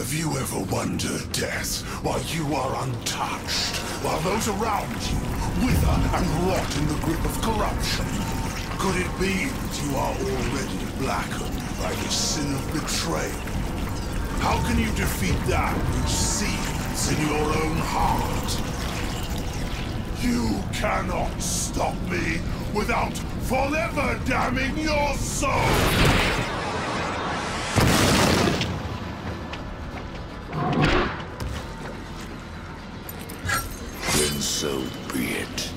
Have you ever wondered, Death, why you are untouched, while those around you wither and rot in the grip of corruption? Could it be that you are already blackened by the sin of betrayal? How can you defeat that which seethes in your own heart? You cannot stop me without forever damning your soul! Then so be it.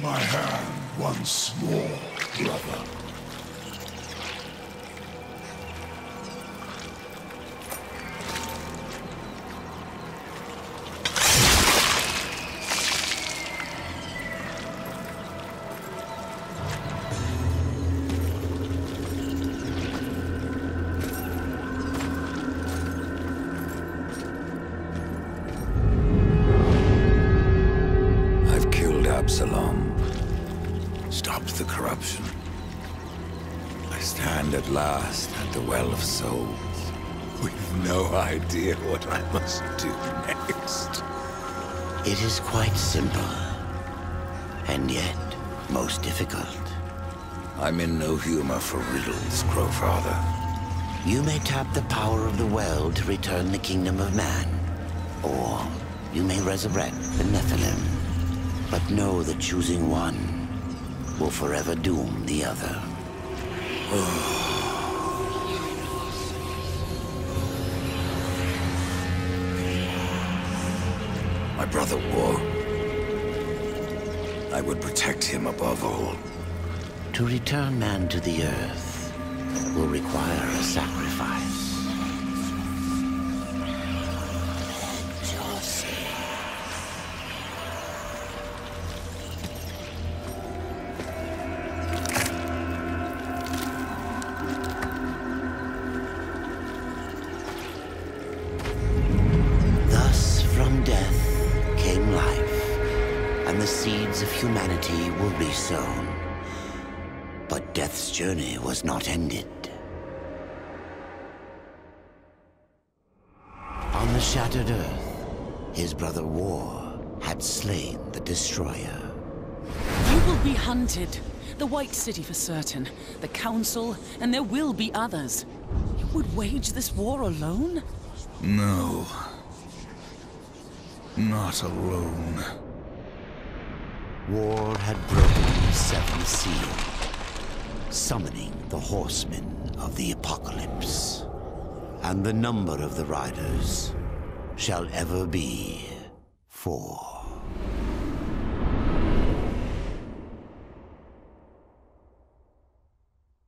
my hand once more, brother. Stopped the corruption. I stand at last at the Well of Souls, with no idea what I must do next. It is quite simple, and yet most difficult. I'm in no humor for riddles, Crowfather. You may tap the power of the well to return the kingdom of man, or you may resurrect the Nephilim. But know that choosing one will forever doom the other. My brother War. I would protect him above all. To return man to the earth will require a sacrifice. Of humanity were resown, but death's journey was not ended. On the shattered earth, his brother War had slain the destroyer. You will be hunted. The White City for certain, the Council, and there will be others. You would wage this war alone? No. Not alone. War had broken the seventh seal, summoning the Horsemen of the Apocalypse. And the number of the riders shall ever be 4.